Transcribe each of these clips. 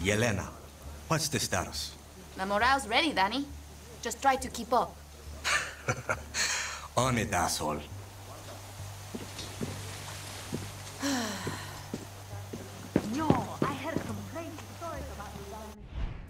Yelena, what's the status? The morale's ready, Danny. Just try to keep up. On it, asshole. No, I heard some crazy stories about you down in...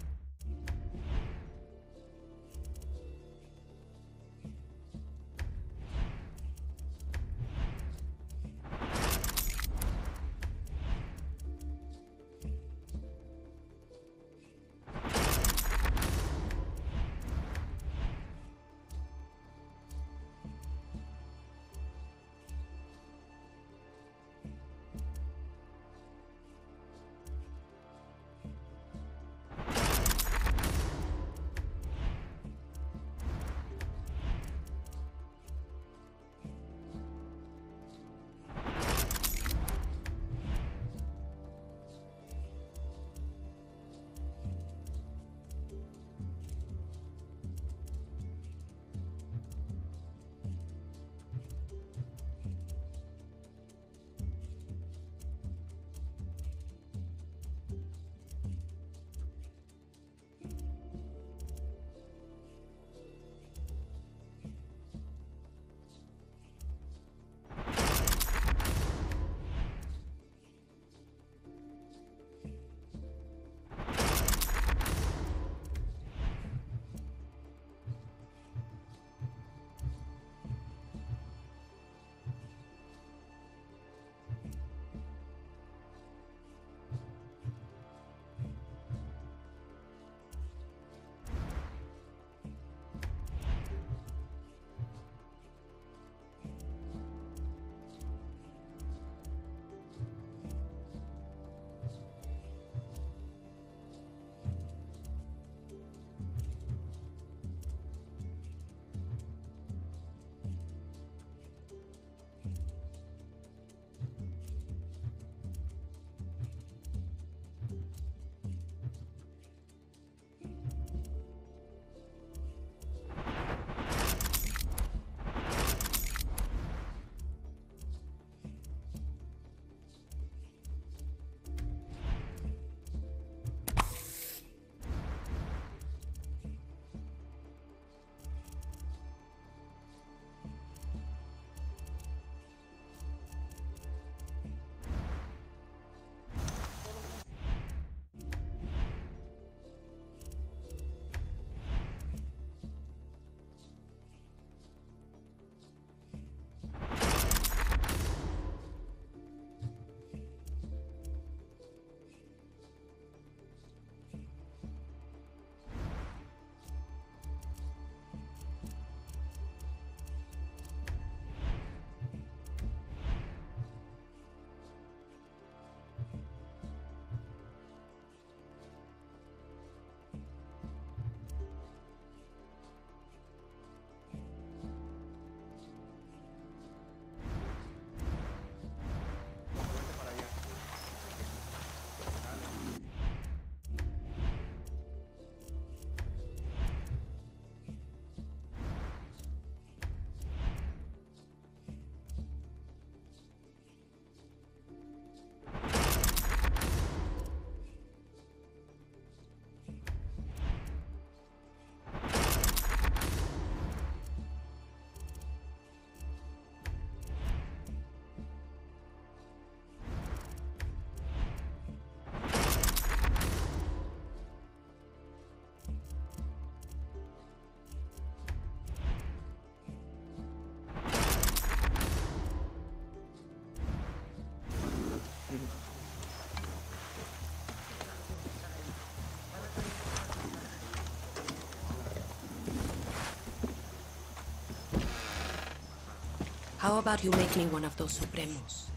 How about you make me one of those Supremos?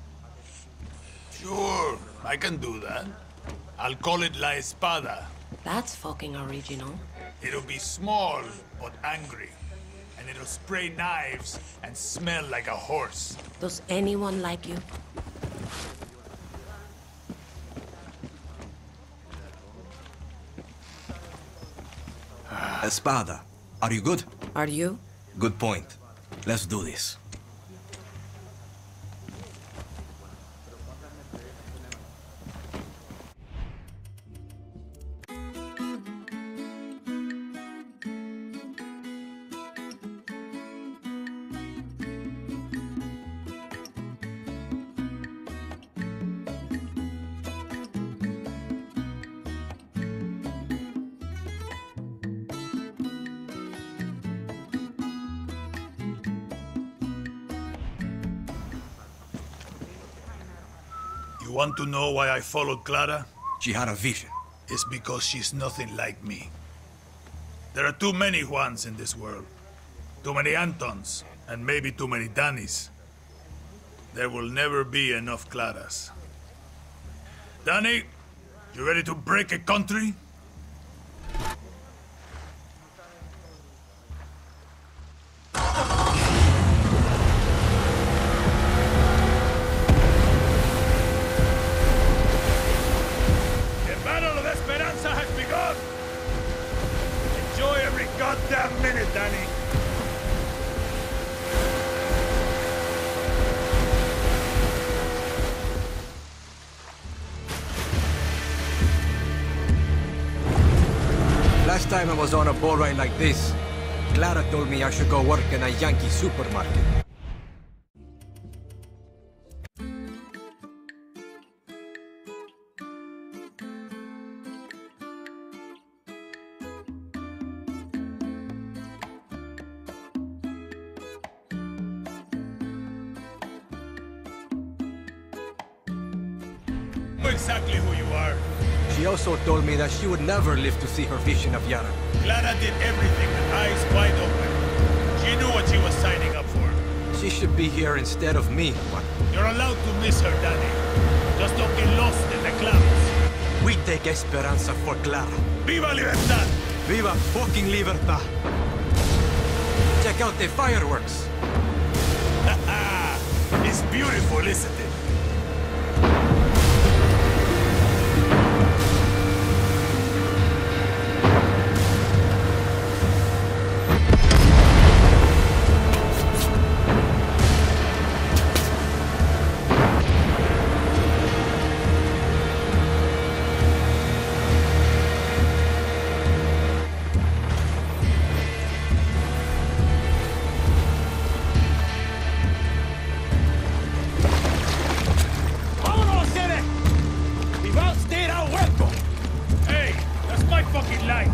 Sure, I can do that. I'll call it La Espada. That's fucking original. It'll be small, but angry. And it'll spray knives and smell like a horse. Does anyone like you? Espada, are you good? Are you? Good point. Let's do this. You want to know why I followed Clara? She had a vision. It's because she's nothing like me. There are too many Juans in this world. Too many Antons, and maybe too many Dannys. There will never be enough Claras. Danny, you ready to break a country? The Battle of Esperanza has begun! Enjoy every goddamn minute, Danny! Last time I was on a bull ride like this, Clara told me I should go work in a Yankee supermarket. Know exactly who you are. She also told me that she would never live to see her vision of Yara. Clara did everything with eyes wide open. She knew what she was signing up for. She should be here instead of me, but You're allowed to miss her, Danny. Just don't get lost in the clouds. we take Esperanza for Clara. Viva Libertad! Viva fucking libertad! Check out the fireworks! It's beautiful, isn't it? Hey, that's my fucking line.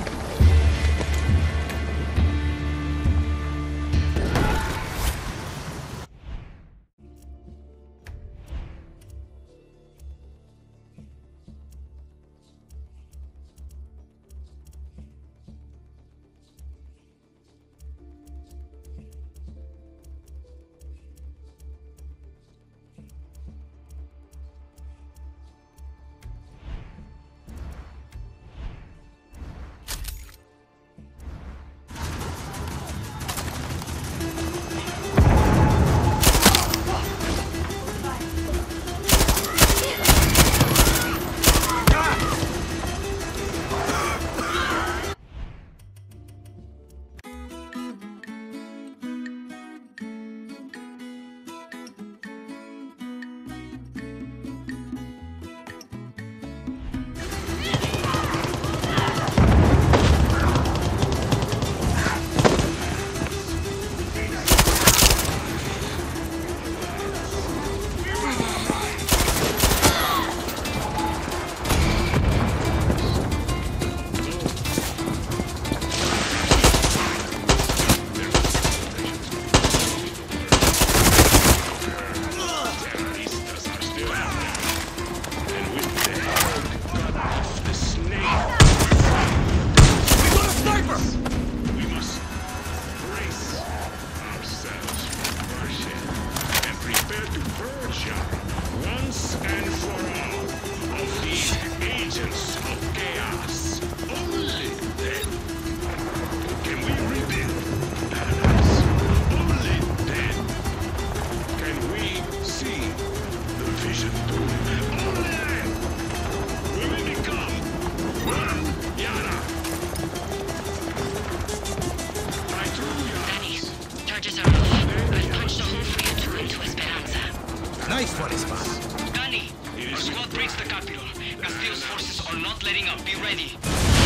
Nice one, Espada. Danny, our squad breaks the capital. Castillo's forces are not letting up. Be ready.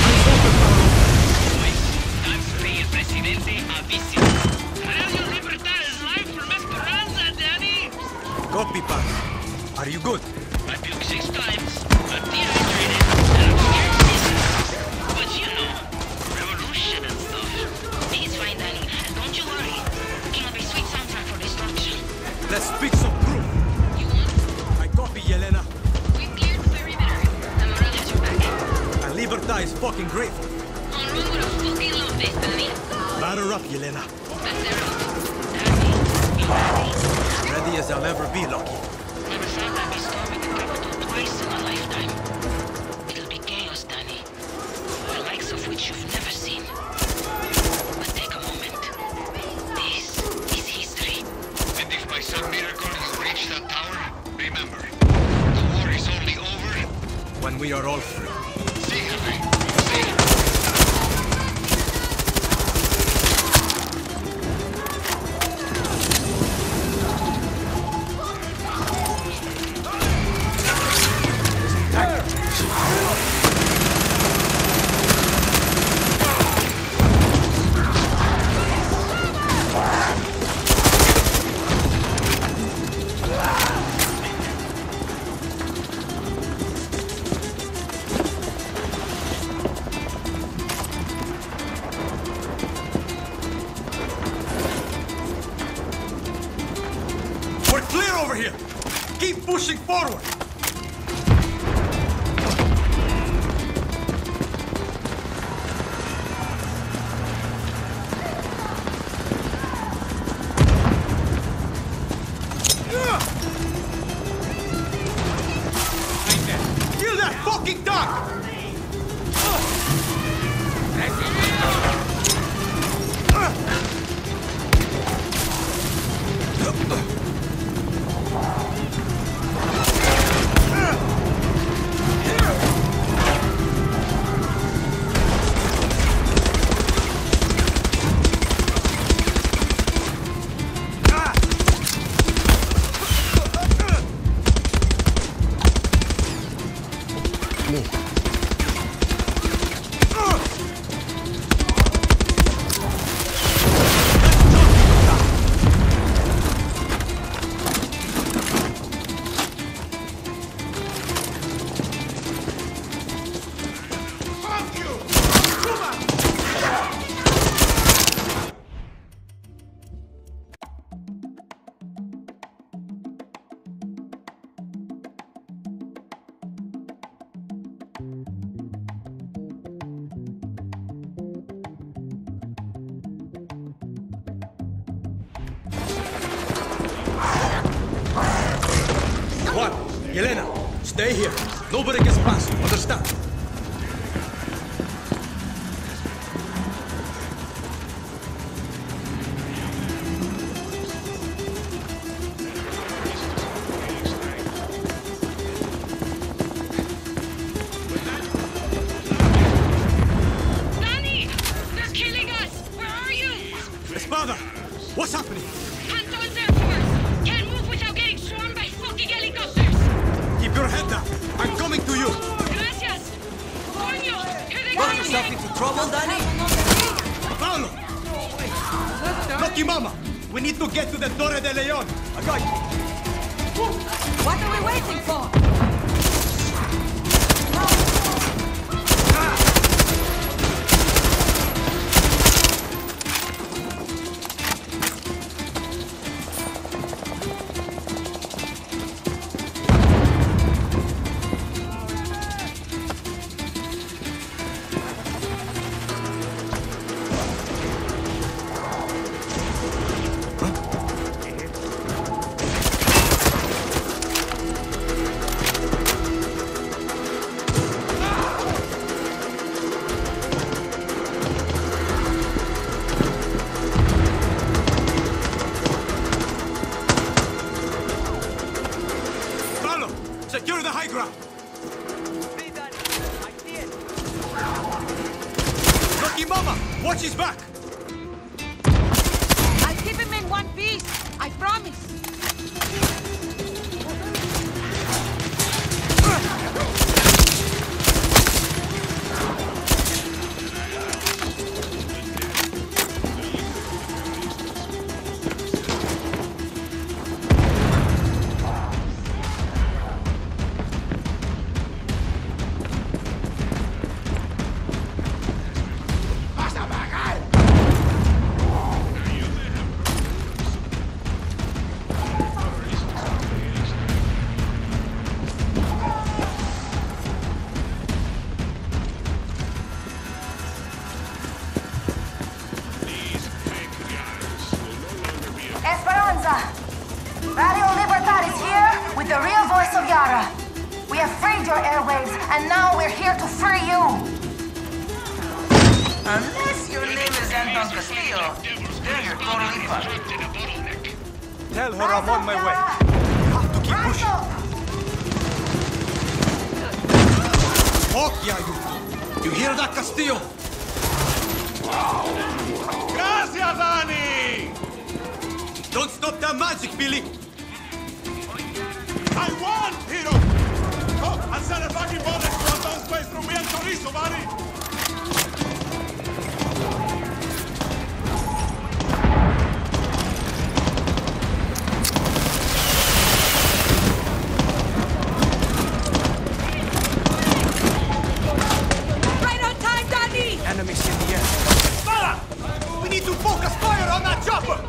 Taxpayer Presidente avisa. Radio Libertad is live from Esperanza, Danny. Copy, Paz. Are you good? I puked 6 times. I'm dehydrated. And I'm scared to business. But you know, revolution and stuff. He's fine, Danny. Don't you worry. Cooking up a sweet soundtrack for destruction. Let's speak some proof. You want? I copy Yelena. We've cleared the perimeter. Amaral has your back. And Libertad is fucking grateful. Monroe would have fucking loved this, Danny. Batter up, Yelena. Acero. Danny. Be ready. Ready as I'll ever be, Lucky. Never thought I'd be storming the capital twice in a lifetime. It'll be chaos, Danny. The likes of which you've never seen. But take a moment. This is history. And if by some miracle you reach that tower, remember, the war is only over When we are all free. see, Henry. See. We're clear over here! Keep pushing forward! Kill that fucking dog! Juan, Yelena, stay here. Nobody gets past you, understand? Danny! They're killing us! Where are you? Espada, what's happening? Anton's Air Force! Can't move without getting swarmed by fucking helicopters! Keep your head down. I'm coming to you. Gracias! Coño! Here they Got come! yourself into trouble, Danny? Paulo! Lucky Mama! We need to get to the Torre de Leon. I got you. What are we waiting for? Paulo, secure the high ground. Lucky Mama, watch his back. I'll keep him in one piece. I promise. with the real voice of Yara. We have freed your airwaves, and now we're here to free you! Unless your name is Anton Castillo, then you're totally fucked. Tell her I'm on my way. Have to keep pushing. Fuck yeah, you hear that, Castillo? Gracias, Annie! Don't stop that magic, Billy! I won, hero! Oh, and send a fucking bullet to Anton's face through me and chorizo, buddy! Enemies in the air. Bala! We need to focus fire on that chopper!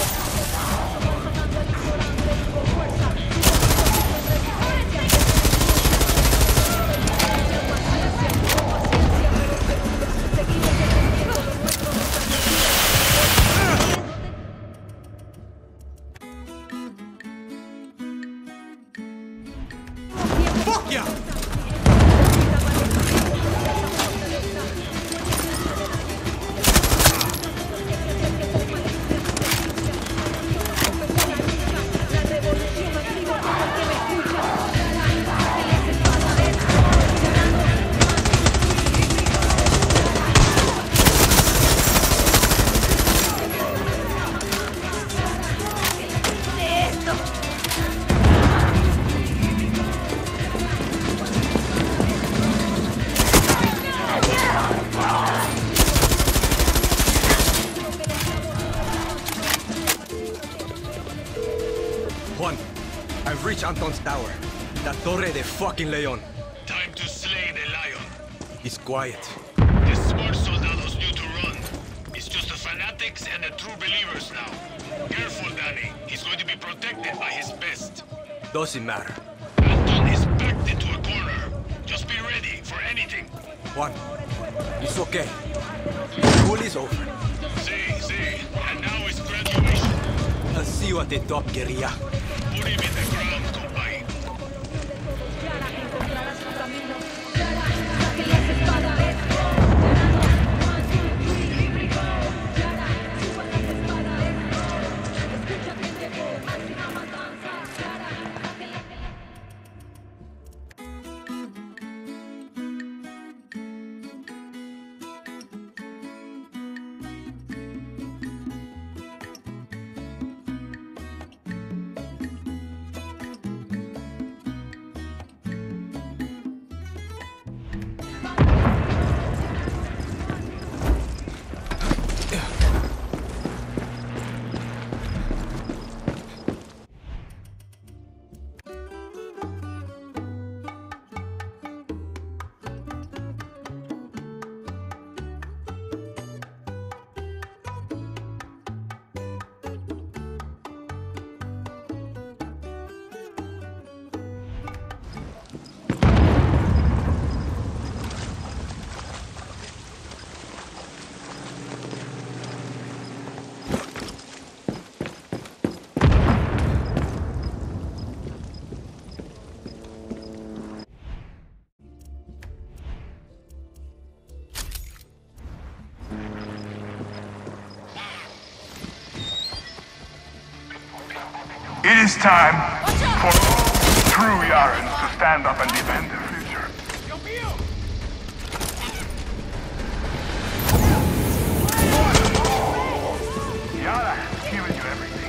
Fuck yeah! Juan, I've reached Anton's tower. La Torre de fucking Leon. Time to slay the lion. He's quiet. The smart soldados knew to run. It's just the fanatics and the true believers now. Careful, Danny. He's going to be protected by his best. Doesn't matter. Anton is backed into a corner. Just be ready for anything. Juan, it's okay. School is over. See. And now it's graduation. I'll see you at the top, guerrilla. Put him in the ground, compay. It is time for all true Yarans to stand up and defend their future. Yara has given you everything.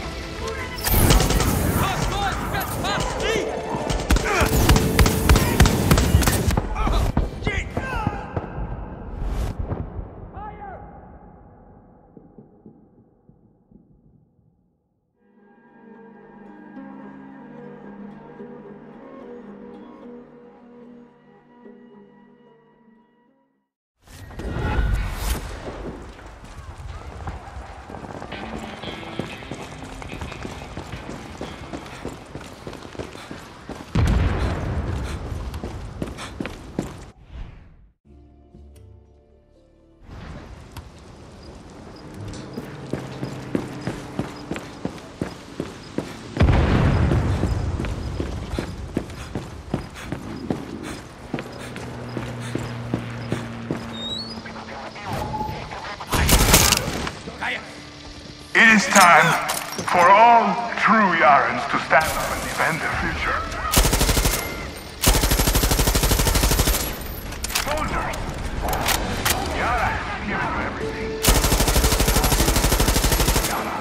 is time for all true Yarans to stand up and defend their future. Soldiers! Yara has given you everything. Yara.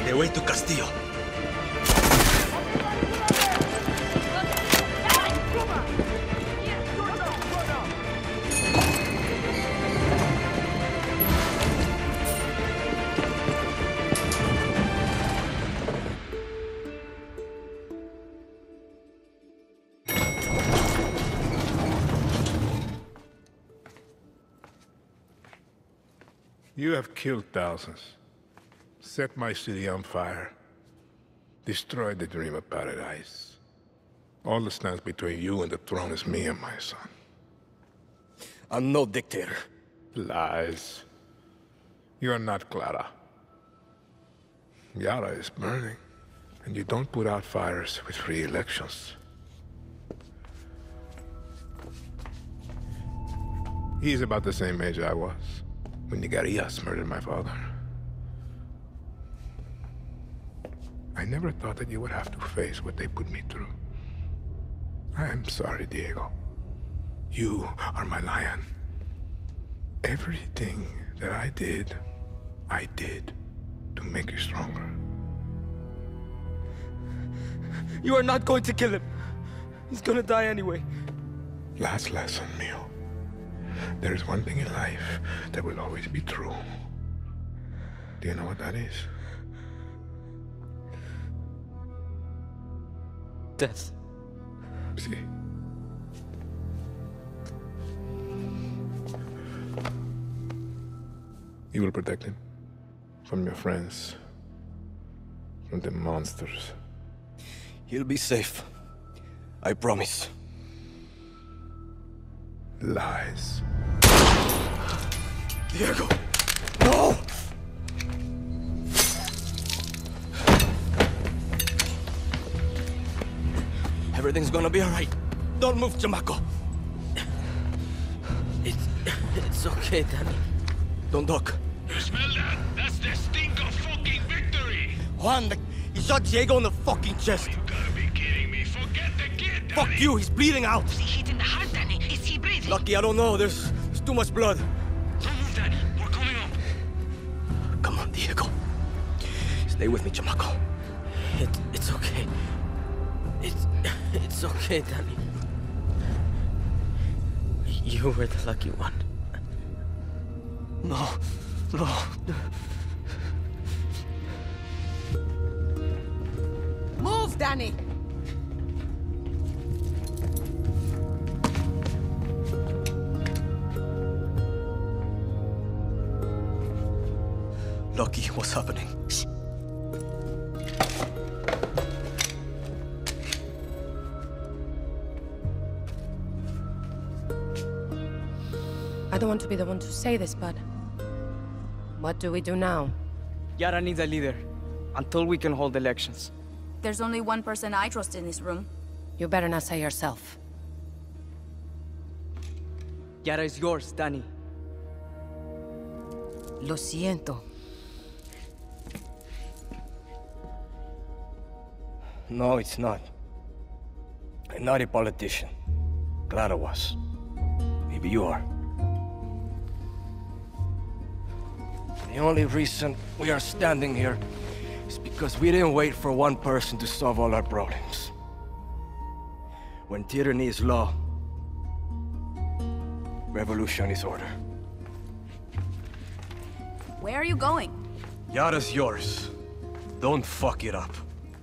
the way to Castillo. You have killed thousands, set my city on fire, destroyed the dream of paradise. All that stands between you and the throne is me and my son. I'm no dictator. Lies. You are not Clara. Yara is burning, and you don't put out fires with free elections. He's about the same age I was when Nigarias murdered my father. I never thought that you would have to face what they put me through. I am sorry, Diego. You are my lion. Everything that I did to make you stronger. You are not going to kill him. He's gonna die anyway. Last lesson, Mio. There is one thing in life that will always be true. Do you know what that is? Death. See? You will protect him from your friends, from the monsters. He'll be safe. I promise. Lies. Diego! No! Everything's gonna be alright. Don't move, chamaco. It's okay, Danny. Don't talk. You smell that? That's the stink of fucking victory! Juan, he shot Diego in the fucking chest. You gotta be kidding me. Forget the kid, Danny! Fuck you, he's bleeding out. Was he hit in the heart, Danny? Is he breathing? Lucky, I don't know. There's too much blood. Don't move, Danny. We're coming up. Come on, Diego. Stay with me, chamaco. It's okay. It's okay, Danny. You were the lucky one. No. Move, Danny! Lucky, what's happening? Shh. I don't want to be the one to say this, but... what do we do now? Yara needs a leader, until we can hold elections. There's only one person I trust in this room. You better not say yourself. Yara is yours, Danny. Lo siento. No, it's not. I'm not a politician. Clara was. Maybe you are. The only reason we are standing here is because we didn't wait for one person to solve all our problems. When tyranny is law, revolution is order. Where are you going? Yara's yours. Don't fuck it up.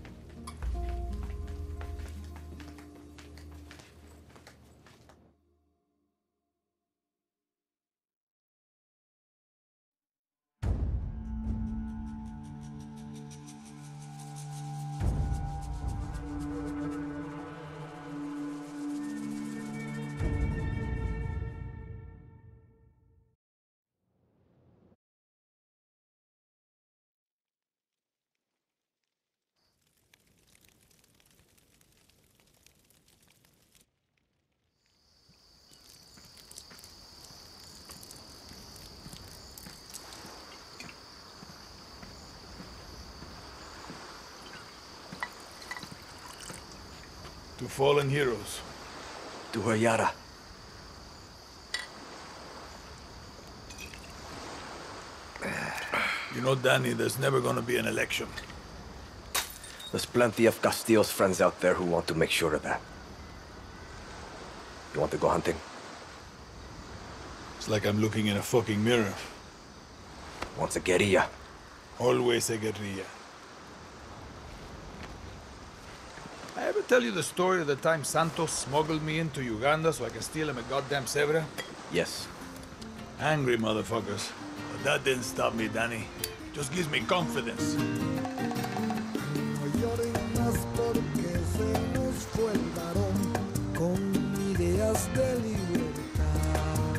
To fallen heroes. To her Yara. You know, Danny, there's never gonna be an election. There's plenty of Castillo's friends out there who want to make sure of that. You want to go hunting? It's like I'm looking in a fucking mirror. Wants a guerrilla. Always a guerrilla. I ever tell you the story of the time Santos smuggled me into Uganda so I can steal him a goddamn zebra? Yes. Angry motherfuckers. But that didn't stop me, Danny. Just gives me confidence. No lloren más porque se nos fue el varón con ideas de libertad.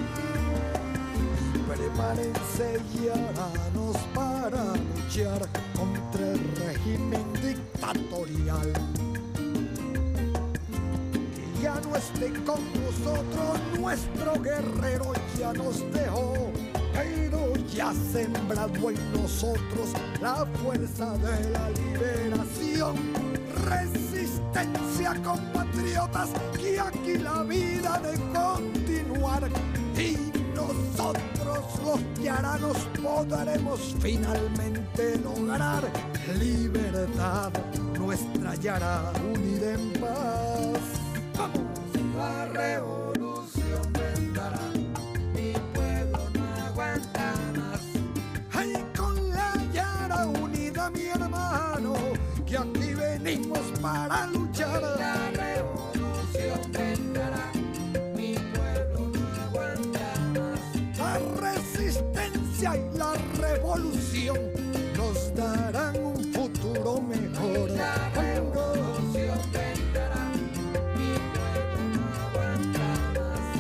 Permanece y haranos para luchar contra el régimen dictatorial. Que ya no esté con nosotros, nuestro guerrero ya nos dejó. Pero ya sembrado en nosotros la fuerza de la liberación. Resistencia, compatriotas, que aquí la vida de continuar. Y nosotros los yaranos podremos finalmente lograr libertad, nuestra Yara unida en paz. ¡Vamos! La revolución vendrá. Ay, con la Yara unida, mi hermano, que aquí venimos para luchar. La revolución vendrá, mi pueblo no aguanta más. La resistencia y la revolución nos darán un futuro mejor. La revolución vendrá, mi pueblo no aguanta más.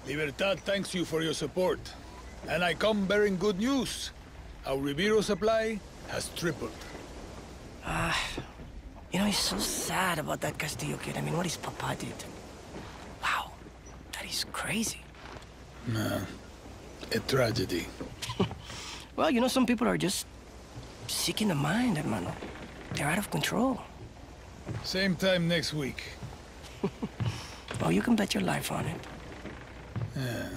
Libertad thanks you for your support. And I come bearing good news. Our Ribiro supply has tripled. You know, it's so sad about that Castillo kid. I mean, what his papa did. Wow, that is crazy. Nah, a tragedy. Well, you know, some people are just sick in the mind, hermano. They're out of control. Same time next week. Oh, you can bet your life on it. Yeah.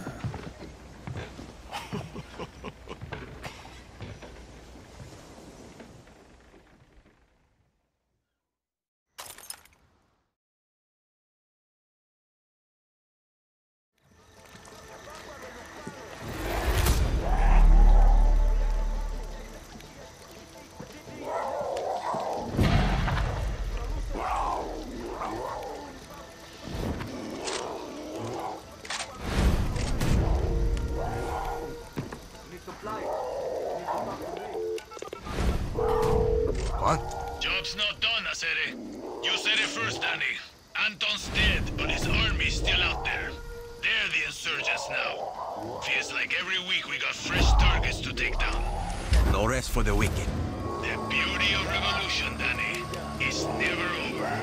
Job's not done, Acere. You said it first, Danny. Anton's dead, but his army's still out there. They're the insurgents now. Feels like every week we got fresh targets to take down. No rest for the wicked. The beauty of revolution, Danny, is never over.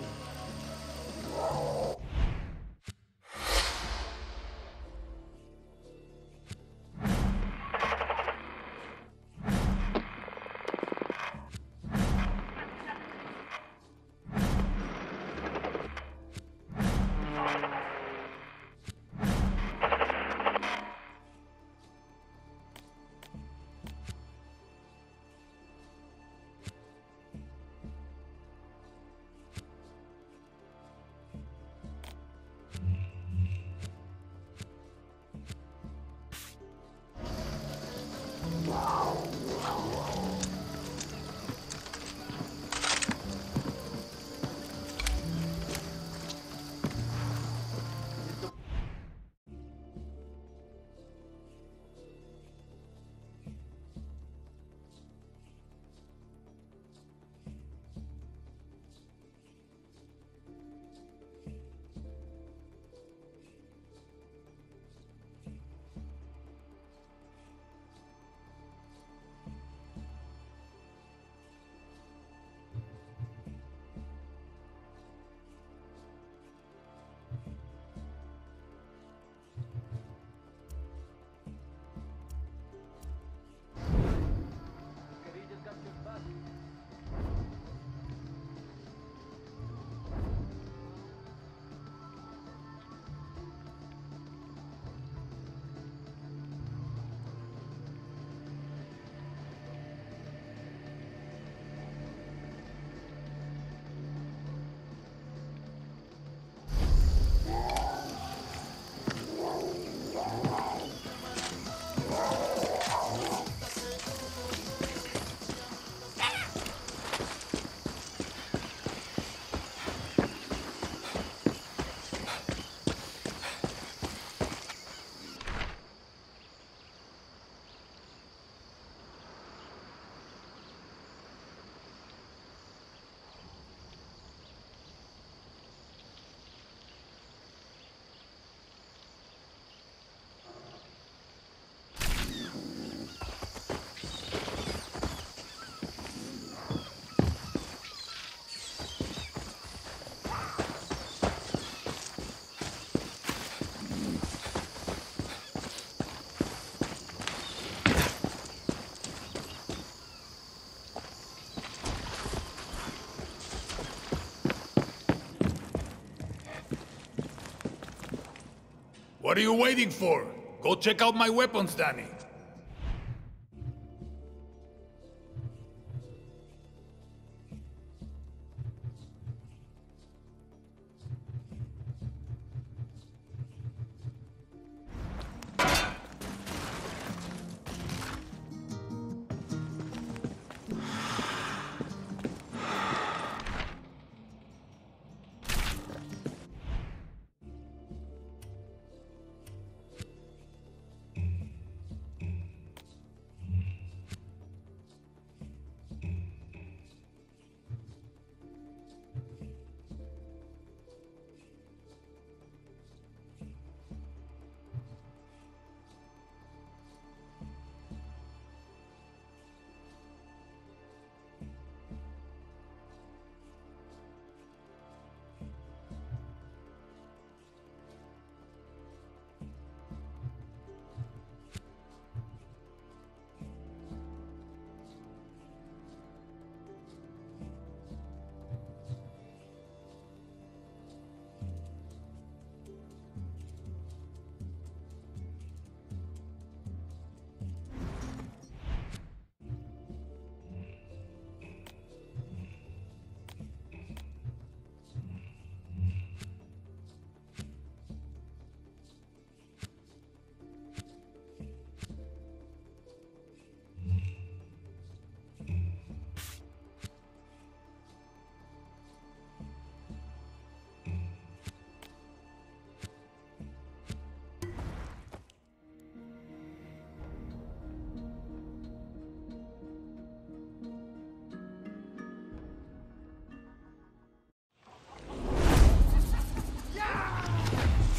What are you waiting for? Go check out my weapons, Danny.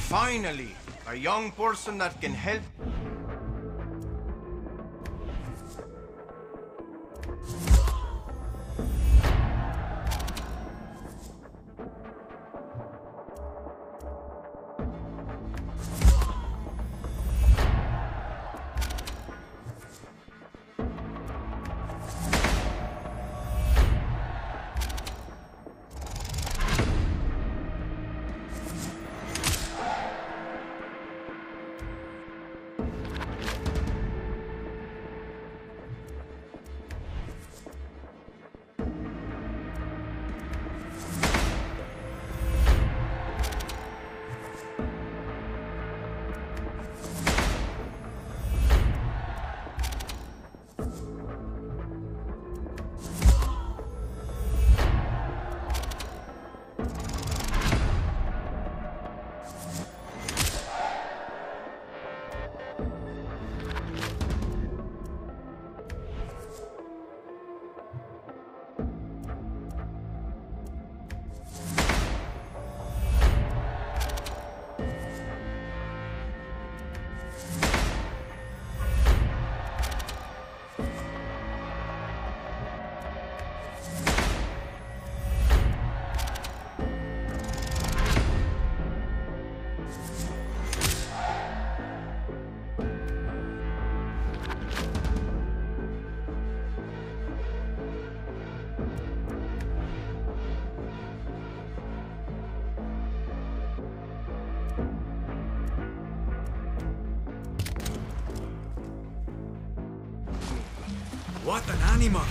Finally, a young person that can help. What an animal!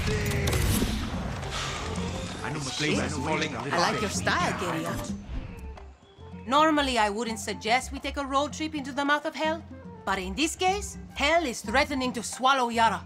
I like your style, Gideon. Normally, I wouldn't suggest we take a road trip into the mouth of hell, but in this case, hell is threatening to swallow Yara.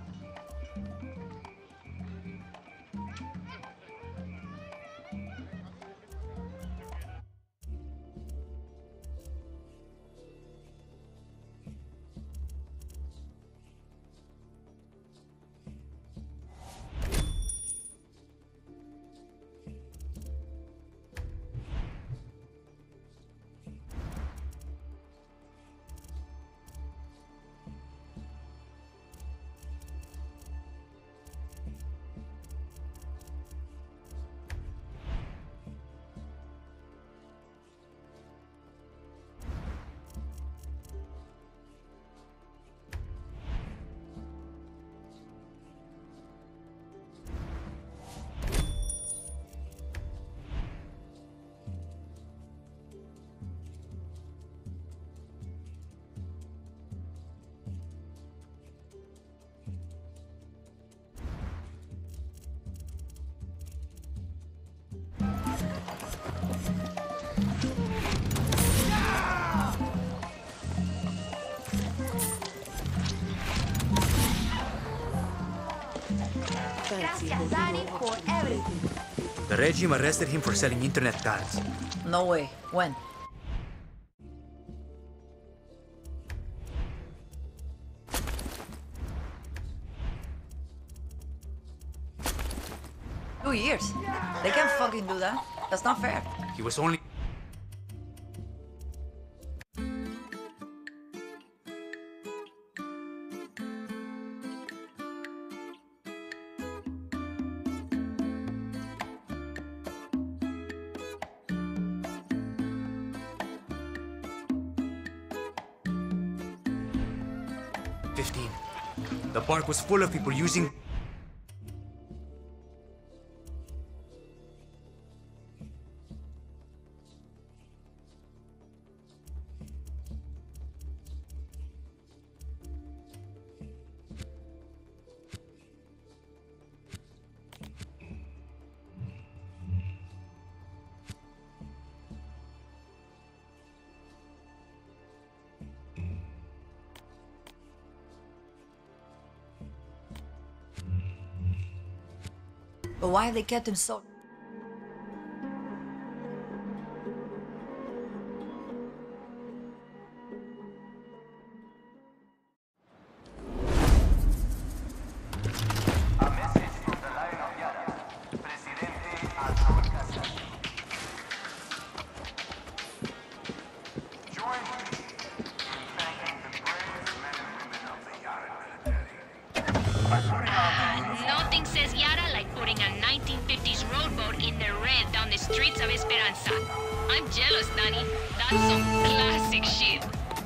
Gracias, Danny, for everything. The regime arrested him for selling internet cards. No way. When? Two years. They can't fucking do that. That's not fair. He was only... The park was full of people using... But why have they kept him so... Join streets of Esperanza. I'm jealous, Danny. That's some classic shit.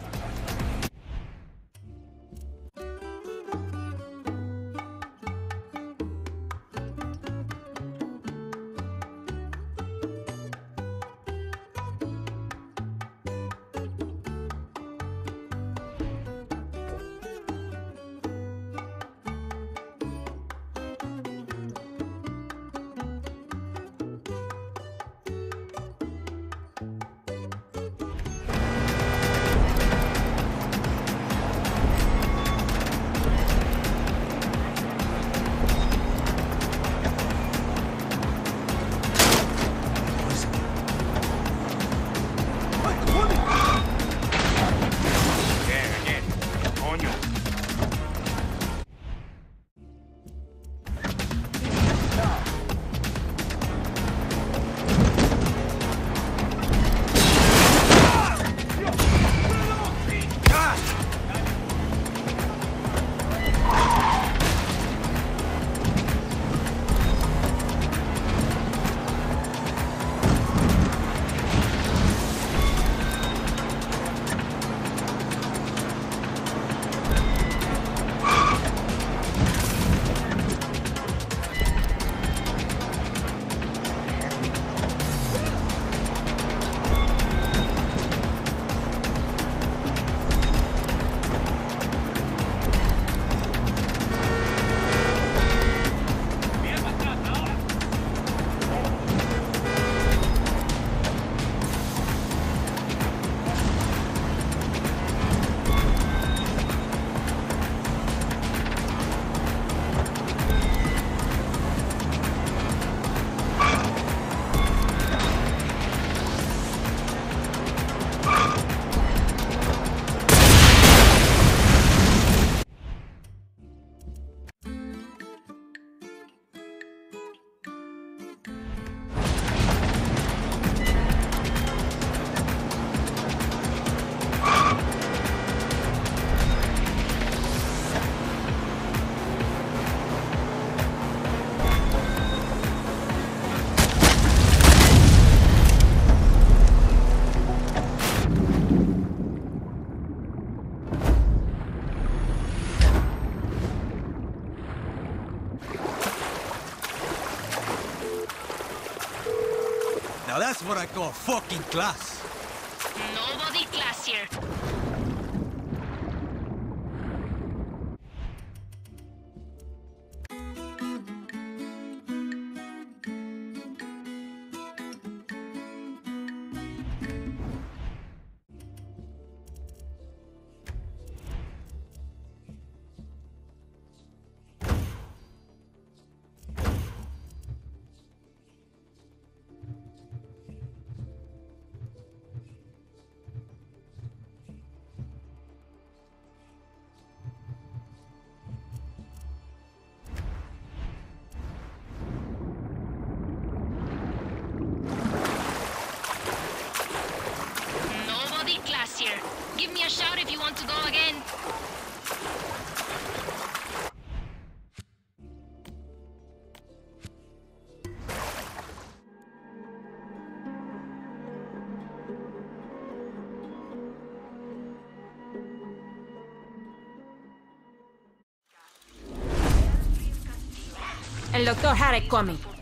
Now that's what I call fucking class. Nobody classier. Give me a shout if you want to go again. El doctor had it coming.